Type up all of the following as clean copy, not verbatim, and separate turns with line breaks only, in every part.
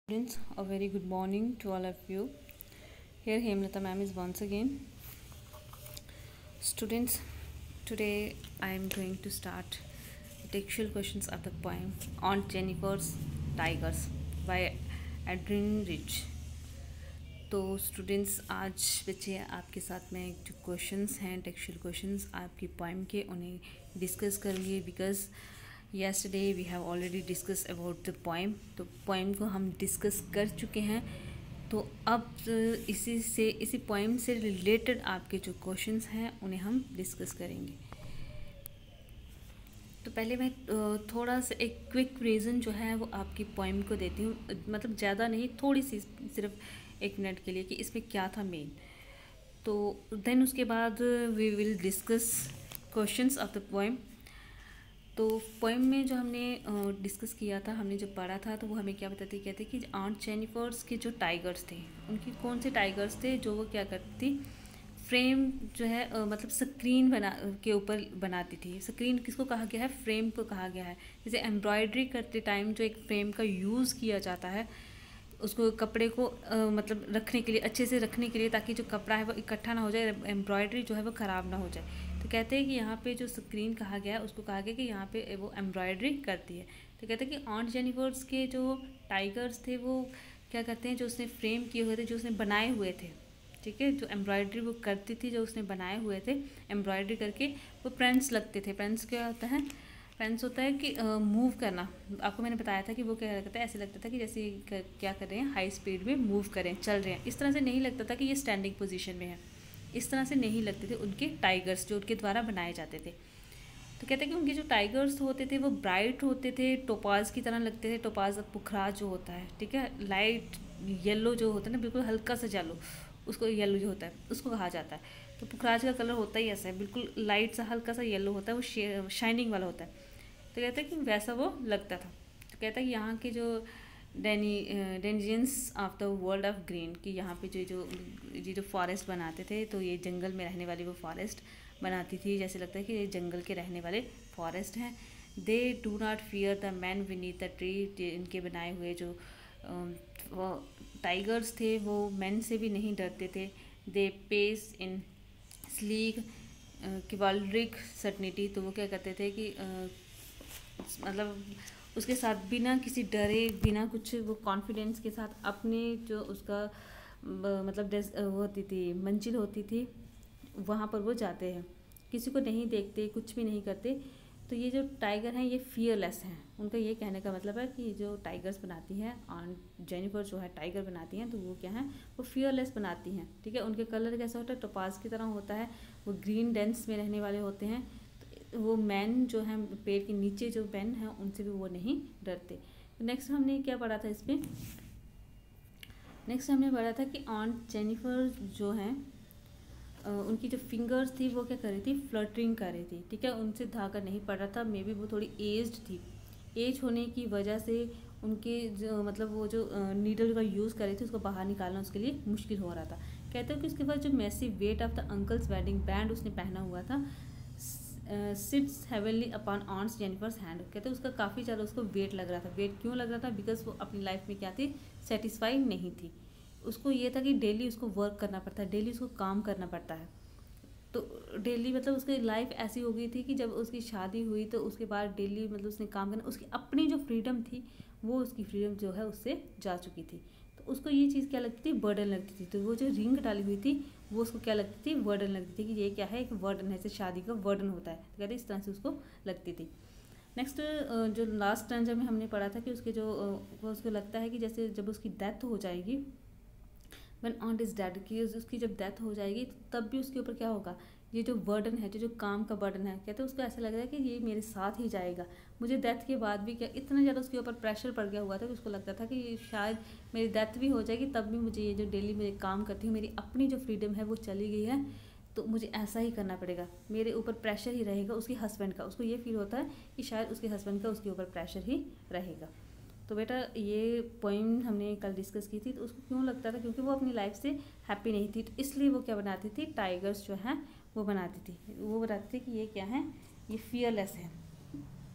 Students, a very good morning to all of you. Here Hemlata ma'am is once again. Students, today I am going to start textual questions of the poem Aunt Jennifer's Tigers by Adrian Rich. तो students, आज बच्चे आपके साथ में जो questions हैं textual questions आपकी poem के उन्हें डिस्कस करेंगे because yesterday we have already discussed about the poem. तो पोएम को हम डिस्कस कर चुके हैं। तो अब इसी पोएम से रिलेटेड आपके जो क्वेश्चंस हैं उन्हें हम डिस्कस करेंगे। तो पहले मैं थोड़ा सा एक क्विक रीज़न जो है वो आपकी पोएम को देती हूँ, मतलब ज़्यादा नहीं, थोड़ी सी सिर्फ 1 मिनट के लिए कि इसमें क्या था मेन। तो देन उसके बाद we will discuss questions of the poem. तो पोएम में जो हमने डिस्कस किया था, हमने जो पढ़ा था, तो वो हमें क्या बताते कहते कि आंट जेनिफर्स के जो टाइगर्स थे, उनकी कौन से टाइगर्स थे जो वो क्या करती थी, फ्रेम जो है मतलब स्क्रीन के ऊपर बनाती थी। स्क्रीन किसको कहा गया है? फ्रेम को कहा गया है। जैसे एम्ब्रॉयडरी करते टाइम जो एक फ्रेम का यूज़ किया जाता है, उसको कपड़े को मतलब रखने के लिए, अच्छे से रखने के लिए, ताकि जो कपड़ा है वो इकट्ठा ना हो जाए, एम्ब्रॉयडरी जो है वो ख़राब ना हो जाए। तो कहते हैं कि यहाँ पे जो स्क्रीन कहा गया है उसको कहा गया कि यहाँ पे वो एम्ब्रॉयडरी करती है। तो कहते हैं कि ऑन्ट जेनिफर्स के जो टाइगर्स थे वो क्या करते हैं, जो उसने फ्रेम किए हुए थे, जो उसने बनाए हुए थे, ठीक है, जो एम्ब्रॉयडरी वो करती थी, जो उसने बनाए हुए थे एम्ब्रॉयडरी करके, वो प्रिंट्स लगते थे। प्रिंट्स क्या होता है? पेंस होता है कि मूव करना। आपको मैंने बताया था कि वो क्या करता है, ऐसे लगता था कि जैसे क्या कर रहे हैं, हाई स्पीड में मूव करें, चल रहे हैं। इस तरह से नहीं लगता था कि ये स्टैंडिंग पोजीशन में है, इस तरह से नहीं लगते थे उनके टाइगर्स जो उनके द्वारा बनाए जाते थे। तो कहते हैं कि उनके जो टाइगर्स होते थे वो ब्राइट होते थे, टोपाज की तरह लगते थे। टोपाज पुखराज जो होता है, ठीक है, लाइट येलो जो होता है ना, बिल्कुल हल्का सा येलो, उसको येलो जो होता है उसको कहा जाता है। तो पुखराज का कलर होता ही ऐसा है, बिल्कुल लाइट सा हल्का सा येलो होता है, वो शाइनिंग वाला होता है। तो कहते हैं कि वैसा वो लगता था। तो कहता है कि यहाँ के जो denizens of the world of green, कि यहाँ पे जो फॉरेस्ट बनाते थे, तो ये जंगल में रहने वाली वो फॉरेस्ट बनाती थी, जैसे लगता है कि ये जंगल के रहने वाले फॉरेस्ट हैं। They do not fear the man beneath the tree, इनके बनाए हुए जो टाइगर्स थे वो मैन से भी नहीं डरते थे। दे पेस इन स्लीक किवाल्ड्रिक सर्टनिटी, तो वो क्या करते थे कि मतलब उसके साथ बिना किसी डरे, बिना कुछ, वो कॉन्फिडेंस के साथ अपने जो उसका मतलब वो होती थी, मंजिल होती थी, वहाँ पर वो जाते हैं, किसी को नहीं देखते, कुछ भी नहीं करते। तो ये जो टाइगर हैं ये फियरलेस हैं। उनका ये कहने का मतलब है कि जो टाइगर्स बनाती हैं, ऑन्ट जेनिफर जो है टाइगर बनाती हैं, तो वो क्या है, वो फियरलेस बनाती हैं, ठीक है। उनके कलर कैसा होता है? टोपाज की तरह होता है, वो ग्रीन डेंस में रहने वाले होते हैं। वो मैन जो है पेड़ के नीचे जो मैन है उनसे भी वो नहीं डरते। तो नेक्स्ट हमने क्या पढ़ा था इसमें? नेक्स्ट हमने पढ़ा था कि ऑन्ट जेनिफर जो हैं उनकी जो फिंगर्स थी वो क्या कर रही थी, फ्लटरिंग कर रही थी, ठीक है, उनसे धागा नहीं पड़ रहा था। मे बी वो थोड़ी एज्ड थी, एज होने की वजह से उनके जो मतलब वो जो नीडल का यूज़ कर रही थी उसको बाहर निकालना उसके लिए मुश्किल हो रहा था। कहते हो कि उसके बाद जो massive weight of the uncle's wedding band उसने पहना हुआ था, sits heavenly upon aunt's Jennifer's hand. कहते हैं उसका काफ़ी ज़्यादा उसको वेट लग रहा था। वेट क्यों लग रहा था? बिकॉज वो अपनी लाइफ में क्या थी, सेटिस्फाई नहीं थी। उसको ये था कि डेली उसको वर्क करना पड़ता है, डेली उसको काम करना पड़ता है। तो डेली मतलब उसकी लाइफ ऐसी हो गई थी कि जब उसकी शादी हुई तो उसके बाद डेली मतलब उसने काम करना, उसकी अपनी जो फ्रीडम थी वो उसकी फ्रीडम जो है उससे जा चुकी थी। तो उसको ये चीज़ क्या लगती थी, बर्डन लगती थी। तो वो जो रिंग डाली हुई थी वो उसको क्या लगती थी, बर्डन लगती थी, कि ये क्या है, एक बर्डन है, जैसे शादी का बर्डन होता है। तो कहते इस तरह से उसको लगती थी। नेक्स्ट जो लास्ट टाइम जब हमने पढ़ा था कि उसके जो उसको लगता है कि जैसे जब उसकी डेथ हो जाएगी, व्हेन ऑन्ट इज़ डेड, कि उसकी जब डेथ हो जाएगी तब भी उसके ऊपर क्या होगा, ये जो बर्डन है, जो काम का बर्डन है, कहते हैं उसको ऐसा लग रहा है कि ये मेरे साथ ही जाएगा। मुझे डेथ के बाद भी क्या इतना ज़्यादा उसके ऊपर प्रेशर पड़ गया हुआ था कि उसको लगता था कि ये शायद मेरी डेथ भी हो जाएगी तब भी मुझे ये जो डेली मेरे काम करती हूँ, मेरी अपनी जो फ्रीडम है वो चली गई है, तो मुझे ऐसा ही करना पड़ेगा, मेरे ऊपर प्रेशर ही रहेगा उसके हस्बैंड का। उसको ये फील होता है कि शायद उसके हस्बैंड का उसके ऊपर प्रेशर ही रहेगा। तो बेटा ये पॉइंट हमने कल डिस्कस की थी। तो उसको क्यों लगता था, क्योंकि वो अपनी लाइफ से हैप्पी नहीं थी, तो इसलिए वो क्या बनाती थी, टाइगर्स जो है वो बनाती थी। वो बताती थी कि ये क्या है, ये फियरलेस है। तो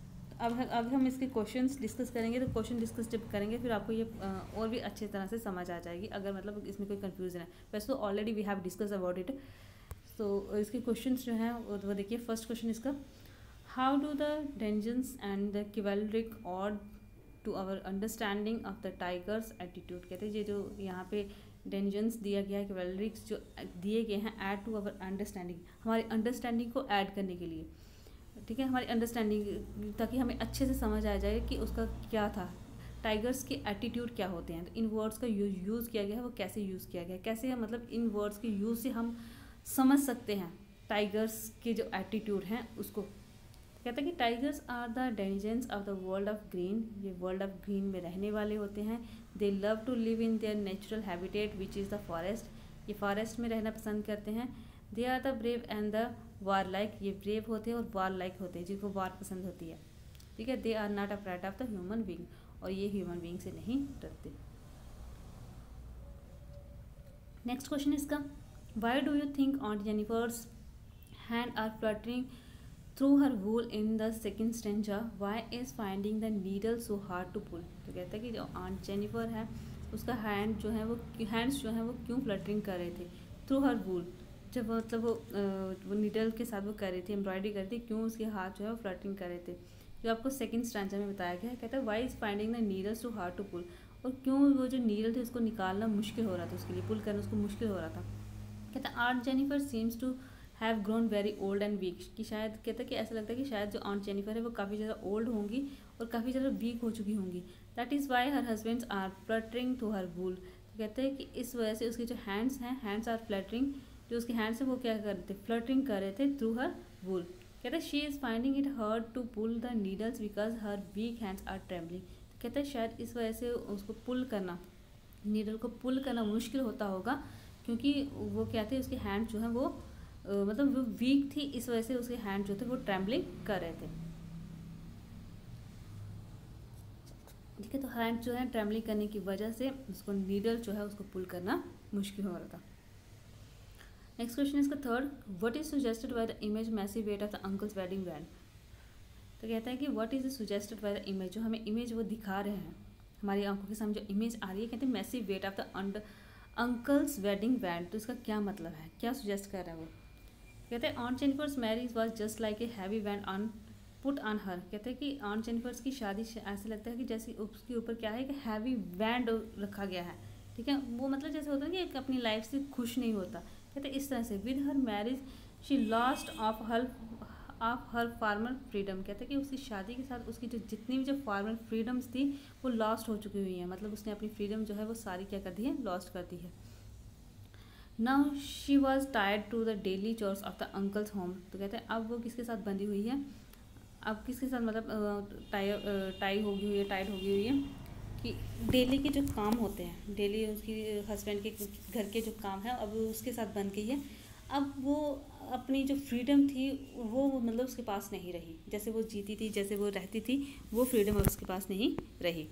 अब हम इसके क्वेश्चंस डिस्कस करेंगे, तो क्वेश्चन डिस्कस जब करेंगे फिर आपको ये और भी अच्छी तरह से समझ आ जाएगी, अगर मतलब इसमें कोई कंफ्यूजन है। वैसे तो already we have discuss about it. तो इसके क्वेश्चंस जो हैं वो देखिए। फर्स्ट क्वेश्चन इसका, how do the denizens and the chivalric और to our understanding of the tiger's attitude. कहते हैं ये जो यहाँ पे डेंजन्स दिया गया है, किवलरिक्स जो दिए गए हैं, ऐड टू आवर अंडरस्टैंडिंग, हमारी अंडरस्टैंडिंग को ऐड करने के लिए, ठीक है, हमारी अंडरस्टैंडिंग, ताकि हमें अच्छे से समझ आ जाए कि उसका क्या था, टाइगर्स के एटीट्यूड क्या होते हैं। तो इन वर्ड्स का यूज़ किया गया है, वो कैसे यूज़ किया गया है, कैसे है, मतलब इन वर्ड्स के यूज़ से हम समझ सकते हैं टाइगर्स के जो एटीट्यूड हैं उसको। कहते हैं कि tigers are the dangers of the world of green, ये वर्ल्ड ऑफ ग्रीन में रहने वाले होते हैं। They love to live in their natural habitat which is the forest, ये फॉरेस्ट में रहना पसंद करते हैं। They are the brave and the warlike, ये ब्रेव होते हैं और वार लाइक होते हैं, जिनको वार पसंद होती है, ठीक है। They are not afraid of the human being, और ये ह्यूमन बीइंग से नहीं डरते। नेक्स्ट क्वेश्चन इसका, why do you think aunt Jennifer's hand are fluttering through her wool in the second stanza, why is finding the needle so hard to pull. तो कहता है कि जो आंट जेनिफर है उसका हैंड जो है वो हैंड्स जो है वो क्यों फ्लटरिंग कर रहे थे थ्रू हर वूल, जब मतलब वो नीडल के साथ वो कर रही थी, एम्ब्रॉयडरी कर रही थी, क्यों उसके हाथ जो है वो फ्लटरिंग कर रहे थे, जो आपको सेकंड स्टैंजा में बताया गया है। कहता है why is finding the needles too hard to pull, और क्यों वो जो नीडल थे उसको निकालना मुश्किल हो रहा था, उसके लिए पुल करना उसको मुश्किल हो रहा था। कहता है aunt Jennifer seems to have grown very old and weak, कि शायद कहता है कि ऐसा लगता है कि शायद जो आंट जेनिफर है वो काफ़ी ज़्यादा ओल्ड होंगी और काफ़ी ज़्यादा वीक हो चुकी होंगी। That is why her husbands are fluttering to her wool, तो कहते हैं कि इस वजह से उसके जो हैंड्स हैं, हैंड्स आर फ्लटरिंग, जो उसके हैंड्स हैं वो क्या कर रहे थे, फ्लटरिंग कर रहे थे थ्रू हर वूल। कहते हैं she is finding it hard to pull the needles because her weak hands are trembling, कहते हैं शायद इस वजह से उसको पुल करना, नीडल को पुल करना मुश्किल होता होगा, क्योंकि वो क्या थे, उसके हैंड जो हैं वो मतलब वो वीक थी, इस वजह से उसके हैंड जो थे वो ट्रेम्बलिंग कर रहे थे, ठीक है। तो हैंड जो है ट्रेम्बलिंग करने की वजह से उसको नीडल जो है उसको पुल करना मुश्किल हो रहा था। नेक्स्ट क्वेश्चन इसका third, what is suggested by the image massive weight of the uncle's wedding band. तो कहता है कि what is suggested by the image, जो हमें इमेज वो दिखा रहे हैं, हमारी आंखों के सामने जो इमेज आ रही है, कहते हैं massive weight of the uncle's wedding band. तो इसका क्या मतलब है, क्या सुजेस्ट कर रहा है वो। कहते हैं aunt Jennifer's marriage was just like a heavy band on put on her. कहते हैं कि ऑन जेनिफर्स की शादी ऐसे लगता है कि जैसे उसके ऊपर क्या है कि हैवी बैंड रखा गया है, ठीक है। वो मतलब जैसे होता है कि एक अपनी लाइफ से खुश नहीं होता, कहते हैं इस तरह से। With her marriage she lost of her formal freedom, कहते हैं कि उसकी शादी के साथ उसकी जो जितनी भी जो फार्मल फ्रीडम्स थी वो लॉस्ट हो चुकी हुई हैं, मतलब उसने अपनी फ्रीडम जो है वो सारी क्या कर दी है, लॉस्ट कर दी है। Now she was tired to the daily chores of the uncle's home. तो कहते हैं अब वो किसके साथ बंधी हुई है, अब किसके साथ मतलब टाई होगी हुई है, टाइड होगी हुई है कि डेली के जो काम होते हैं, डेली उसकी हस्बैंड के घर के जो काम है अब उसके साथ बंध गई है। अब वो अपनी जो फ्रीडम थी वो मतलब उसके पास नहीं रही, जैसे वो जीती थी, जैसे वो रहती थी, वो फ्रीडम अब उसके पास नहीं रही।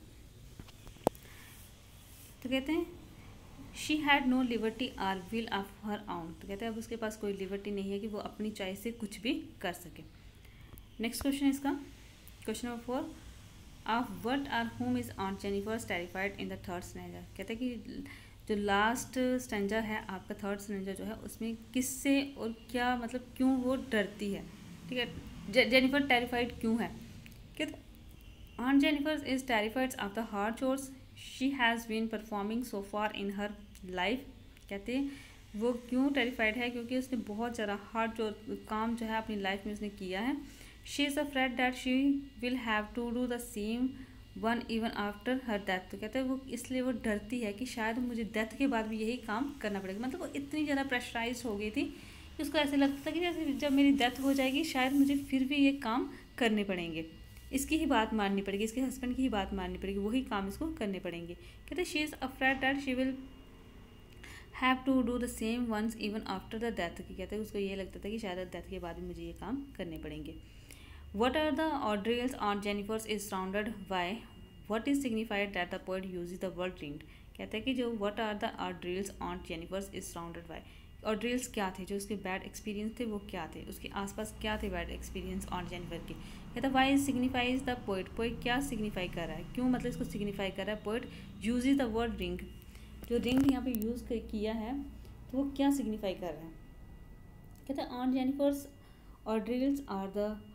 तो कहते हैं she had no liberty or will of her own. तो कहते हैं अब उसके पास कोई लिबर्टी नहीं है कि वो अपनी चॉइस से कुछ भी कर सके। नेक्स्ट क्वेश्चन इसका, question number 4, of what are home is aunt Jennifer's terrified in the third stanza. कहते हैं कि जो लास्ट स्टैंजा है आपका, थर्ड स्टैंजा जो है, उसमें किससे और क्या मतलब क्यों वो डरती है, ठीक है। जेनिफर टेरिफाइड क्यों है, कहते aunt Jennifer is terrified of the hard chores she has been performing so far in her life. कहते हैं वो क्यों टेरिफाइड है, क्योंकि उसने बहुत ज़्यादा हार्ड जो काम जो है अपनी लाइफ में उसने किया है। She is afraid that she will have to do the same one even after her death. तो कहते हैं वो इसलिए वो डरती है कि शायद मुझे डेथ के बाद भी यही काम करना पड़ेगा, मतलब वो इतनी ज़्यादा प्रेशराइज हो गई थी कि उसको ऐसे लगता था कि जैसे जब मेरी डेथ हो जाएगी शायद मुझे फिर भी ये काम करने पड़ेंगे, इसकी ही बात माननी पड़ेगी, इसके हस्बैंड की ही बात माननी पड़ेगी, वही काम इसको करने पड़ेंगे। कहते she is afraid that she will have to do the same ones even after the death. की कहते हैं उसको ये लगता था कि शायद डेथ के बाद भी मुझे ये काम करने पड़ेंगे। What are the ordeals aunt Jennifer's is surrounded by what is signified that the poet use the word dreamed. कहते हैं कि जो what are the ordeals aunt Jennifer's is surrounded by, ordeals क्या थे, जो उसके बैड एक्सपीरियंस थे वो क्या थे, उसके आसपास क्या थे बैड एक्सपीरियंस ऑन जेनिफर के। कहता है why signifies the poet, poet क्या सिग्निफाई कर रहा है, क्यों मतलब इसको सिग्निफाई कर रहा है, poet uses the word ring, जो रिंग यहाँ पे यूज़ किया है तो वो क्या सिग्निफाई कर रहा है। कहता है aunt Jennifer's ordeals are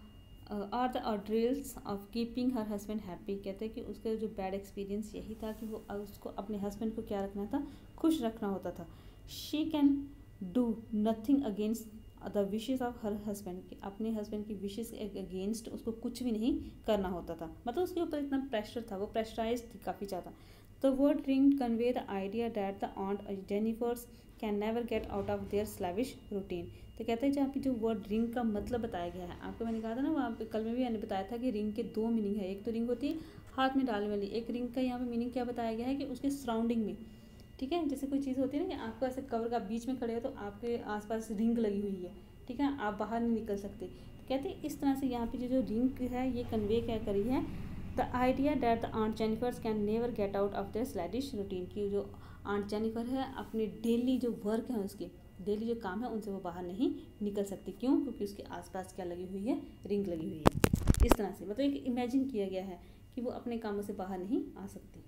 the ordeals of keeping her husband happy. कहते हैं कि उसका जो बैड एक्सपीरियंस यही था कि वो उसको अपने हस्बैंड को क्या रखना था, खुश रखना होता था। She can do nothing against the wishes of her husband, अपने हस्बैंड की विशेज़ अगेंस्ट उसको कुछ भी नहीं करना होता था, मतलब उसके ऊपर इतना प्रेशर था, वो प्रेशराइज थी काफ़ी ज़्यादा। The word ring convey the idea that the aunt Jennifer's can never get out of their slavish routine. तो कहते हैं जहाँ पे जो वर्ड रिंग का मतलब बताया गया है, आपको मैंने कहा था ना वहाँ पे कल में भी मैंने बताया था कि रिंग के दो मीनिंग है, एक तो रिंग होती है हाथ में डालने वाली, एक रिंग का यहाँ पे मीनिंग क्या बताया गया है कि उसके सराउंडिंग में, ठीक है, जैसे कोई चीज़ होती है ना कि आपको ऐसे कवर का बीच में खड़े हो तो आपके आसपास रिंग लगी हुई है, ठीक है, आप बाहर नहीं निकल सकते। तो कहते हैं इस तरह से यहाँ पे जो रिंग है ये कन्वे क्या करी है, the idea that the aunt Jennifer's can never get out of their slavish routine, की जो आंट जेनिफर है अपने डेली जो वर्क है उसके डेली जो काम है उनसे वो बाहर नहीं निकल सकती, क्यों, क्योंकि उसके आसपास क्या लगी हुई है, रिंग लगी हुई है। इस तरह से मतलब एक इमेजिन किया गया है कि वो अपने कामों से बाहर नहीं आ सकती।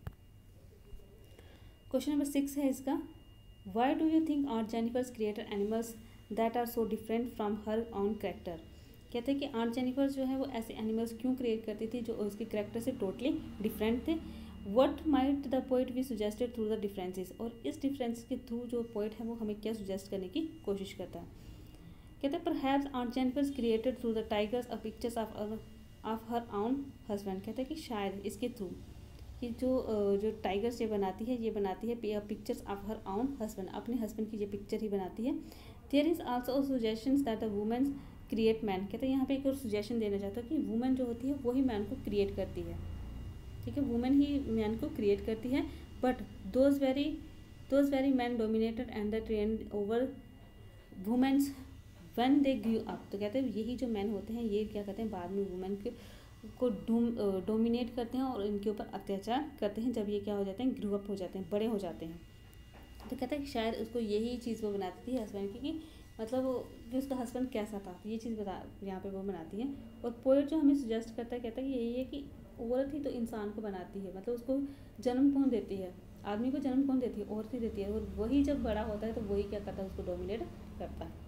क्वेश्चन नंबर 6 है इसका, why do you think aunt Jennifer's created animals that are so different from her own character. कहते हैं कि आंट जेनिफर जो है वो ऐसे एनिमल्स क्यों क्रिएट करती थी जो उसके कैरेक्टर से टोटली डिफरेंट थे। What might the poet be suggested through the differences, और इस डिफरेंस के थ्रू जो पोइट है वो हमें क्या सुजेस्ट करने की कोशिश करता है। कहते हैं perhaps aunt Jennifer's created through the tigers a pictures of her own husband. कहते हैं कि शायद इसके थ्रू कि जो टाइगर्स ये बनाती है pictures of her own husband, अपने हस्बैंड की ये पिक्चर ही बनाती है। There is also suggestions that the women create man. कहते हैं यहाँ पे एक और सुजेशन देना चाहता हूँ कि वुमेन जो होती है वही मैन को क्रिएट करती है, ठीक है, वुमेन ही मैन को क्रिएट करती है, but those very man dominated and the trend over womens when they grew up. तो कहते हैं यही जो मैन होते हैं ये क्या करते हैं, बाद में वुमेन को डोमिनेट करते हैं और इनके ऊपर अत्याचार करते हैं जब ये क्या हो जाते हैं, ग्रू अप हो जाते हैं, बड़े हो जाते हैं। तो कहते हैं कि शायद उसको यही चीज़ वो बनाती थी हस्बैंड की, कि मतलब कि उसका हस्बैंड कैसा था, ये चीज़ बता यहाँ पे वो बनाती है। और पोएट जो हमें सजेस्ट करता है कहता है कि यही है कि औरत ही तो इंसान को बनाती है, मतलब उसको जन्म कौन देती है, आदमी को जन्म कौन देती है, औरत ही देती है, और वही जब बड़ा होता है तो वही क्या करता है, उसको डोमिनेट करता है।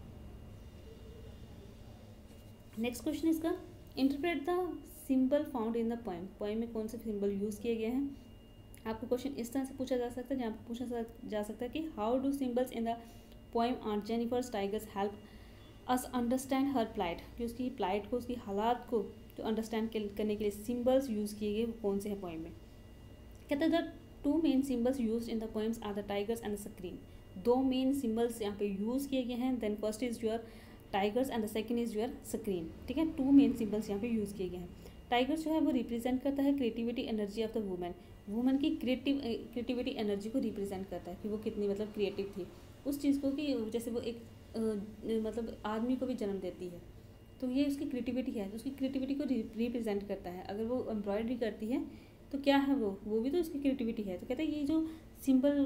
नेक्स्ट क्वेश्चन इसका, interpret the symbol found in the poem. Poem में कौन से सिंबल यूज़ किए गए हैं। आपको क्वेश्चन इस तरह से पूछा जा सकता है, जहाँ पर पूछा जा सकता है कि how do symbols in the poem aunt Jennifer's tigers help us understand her plight, कि उसकी प्लाइट को, उसकी हालात को जो अंडरस्टैंड करने के लिए सिंबल्स यूज़ किए गए वो कौन से हैं पोएम में। कहते हैं the two main symbols use in the poems are the tigers and the screen. दो मेन सिंबल्स यहाँ पे यूज़ किए गए हैं, then first is your tigers and the second is your screen, ठीक है, टू मेन सिंबल्स यहाँ पे यूज़ किए गए हैं। टाइगर्स जो है वो रिप्रेजेंट करता है creativity energy of the women, women की क्रिएटिविटी एनर्जी को रिप्रेजेंट करता है कि वो कितनी मतलब क्रिएटिव थी उस चीज़ को, कि जैसे वो एक मतलब आदमी को भी जन्म देती है, तो ये उसकी क्रिएटिविटी है, उसकी क्रिएटिविटी को रिप्रेजेंट करता है। अगर वो एम्ब्रॉयडरी करती है तो क्या है वो भी तो उसकी क्रिएटिविटी है। तो कहते हैं ये जो सिंबल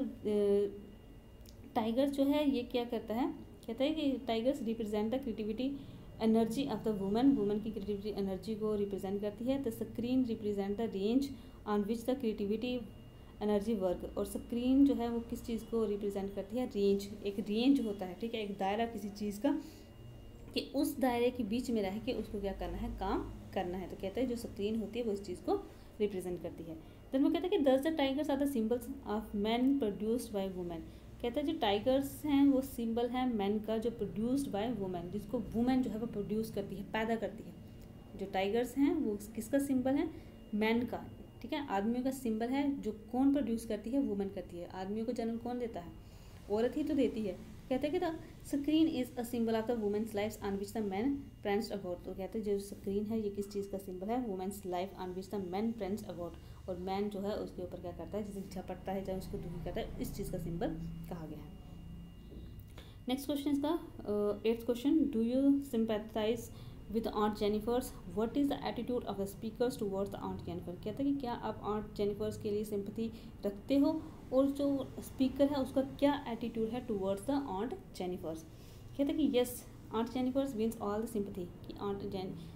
टाइगर जो है ये क्या करता है, कहता है कि tigers represent the creativity energy of the women, women की क्रिएटिविटी एनर्जी को रिप्रेजेंट करती है। The screen represent the range on which the creativity energy work, और स्क्रीन जो है वो किस चीज़ को रिप्रेजेंट करती है, रेंज, एक रेंज होता है, ठीक है, एक दायरा किसी चीज़ का, कि उस दायरे के बीच में रह के उसको क्या करना है, काम करना है। तो कहते हैं जो स्क्रीन होती है वो इस चीज़ को रिप्रेजेंट करती है। देन वो कहते हैं कि thus the tigers are the symbols of man produced by women. कहते हैं जो टाइगर्स हैं वो सिंबल है मैन का जो प्रोड्यूस्ड बाय वुमेन, जिसको वुमेन जो है वो प्रोड्यूस करती है, पैदा करती है। जो टाइगर्स हैं वो किसका सिंबल है, मैन का, ठीक है, आदमियों का सिंबल है। जो कौन प्रोड्यूस करती है, वुमेन करती है। आदमियों को जन्म कौन देता है, औरत ही तो देती है। कहते हैं कि the screen is a symbol of the women's life on which the man prance about. तो कहते हैं जो स्क्रीन है ये किस चीज़ का सिंबल है, women's life on which the man prance about, और मैन जो है उसके ऊपर क्या करता है, जैसे झपटता है चाहे उसको दुखी करता है, इस चीज़ का सिंबल कहा गया है। नेक्स्ट क्वेश्चन इसका 8th question, do you sympathize with aunt Jennifer's, what is the attitude of the speakers towards the aunt Jennifer. कहते हैं कि क्या आप आंट जेनिफर्स के लिए सिंपैथी रखते हो, और जो स्पीकर है उसका क्या एटीट्यूड है टुवर्ड्स द आंट जेनिफर्स। कहते हैं कि yes aunt Jennifer's wins all the sympathy, कि आंट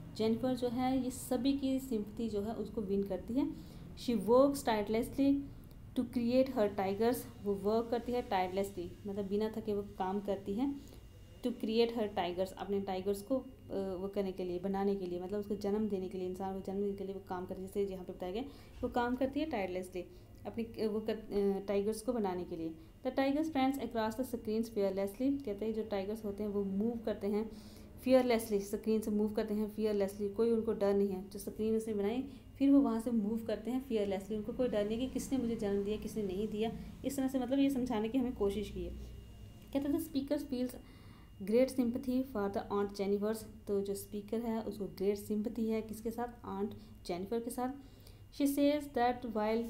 जेनिफर जो है ये सभी की सिंपैथी जो है उसको विन करती है। She works tirelessly to create her tigers, वो वर्क करती है टायरलेसली मतलब बिना थके वो काम करती है। टू क्रिएट हर टाइगर्स, अपने टाइगर्स को वो करने के लिए, बनाने के लिए, मतलब उसको जन्म देने के लिए, इंसान को जन्म देने के लिए वो काम करती है। जैसे यहाँ पे बताया गया वो काम करती है टायरलेसली अपनी वो टाइगर्स को बनाने के लिए। The tigers friends across the screens fearlessly, कहते हैं जो टाइगर्स होते हैं वो मूव करते हैं फियरलेसली, स्क्रीन से मूव करते हैं फियरलेसली, कोई उनको डर नहीं है। जो स्क्रीन उसने बनाई फिर वो वहाँ से मूव करते हैं फियरलेसली, उनको कोई डर नहीं कि किसने मुझे जन्म दिया किसने नहीं दिया। इस तरह से मतलब ये समझाने की हमें कोशिश की है। कहते हैं the speaker feels great sympathy for the aunt Jennifer's, तो जो स्पीकर है उसको ग्रेट सिंपथी है किसके साथ, आंट जेनिफर के साथ। She says that while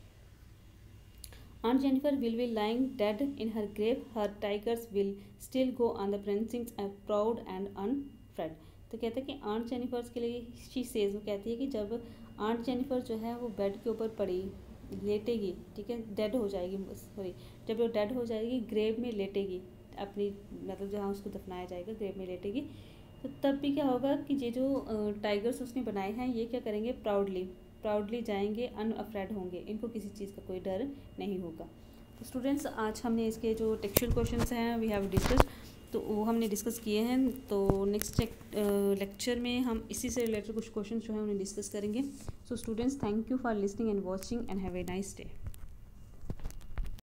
Aunt Jennifer will be lying dead in her grave, her tigers will still go on the precincts proud and unfed। तो कहते हैं कि आंट जेनिफर्स के लिए शी सेज, वो कहती है कि जब आंट जेनिफर जो है वो बेड के ऊपर पड़ी लेटेगी, ठीक है, डेड हो जाएगी, सॉरी जब वो डेड हो जाएगी ग्रेव में लेटेगी अपनी, मतलब जहाँ उसको दफनाया जाएगा ग्रेव में लेटेगी, तो तब भी क्या होगा कि ये जो टाइगर्स उसने बनाए हैं ये क्या करेंगे, प्राउडली जाएंगे, अनअफ्रेड होंगे, इनको किसी चीज़ का कोई डर नहीं होगा। तो स्टूडेंट्स आज हमने इसके जो टेक्सचुअल क्वेश्चंस हैं वी हैव डिस्कस, तो वो हमने डिस्कस किए हैं। तो नेक्स्ट लेक्चर में हम इसी से रिलेटेड कुछ क्वेश्चंस जो हैं उन्हें डिस्कस करेंगे। So students thank you for listening and watching and have a nice day.